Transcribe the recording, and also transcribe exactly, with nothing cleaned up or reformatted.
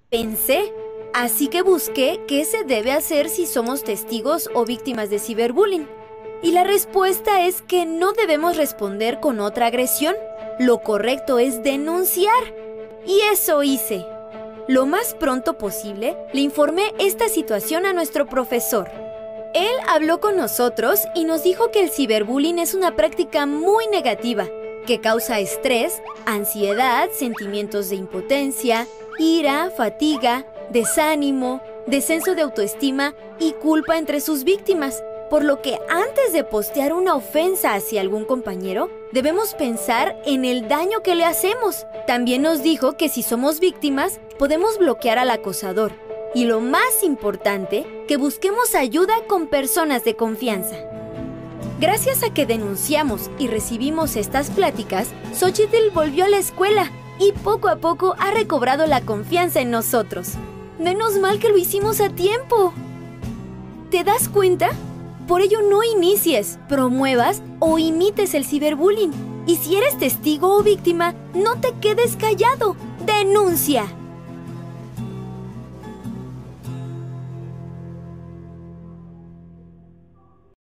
Pensé, así que busqué qué se debe hacer si somos testigos o víctimas de ciberbullying. Y la respuesta es que no debemos responder con otra agresión. Lo correcto es denunciar. Y eso hice. Lo más pronto posible, le informé esta situación a nuestro profesor. Él habló con nosotros y nos dijo que el ciberbullying es una práctica muy negativa, que causa estrés, ansiedad, sentimientos de impotencia, ira, fatiga, desánimo, descenso de autoestima y culpa entre sus víctimas. Por lo que antes de postear una ofensa hacia algún compañero, debemos pensar en el daño que le hacemos. También nos dijo que si somos víctimas, podemos bloquear al acosador. Y lo más importante, que busquemos ayuda con personas de confianza. Gracias a que denunciamos y recibimos estas pláticas, Xochitl volvió a la escuela y poco a poco ha recobrado la confianza en nosotros. Menos mal que lo hicimos a tiempo. ¿Te das cuenta? Por ello no inicies, promuevas o imites el ciberbullying. Y si eres testigo o víctima, no te quedes callado. ¡Denuncia!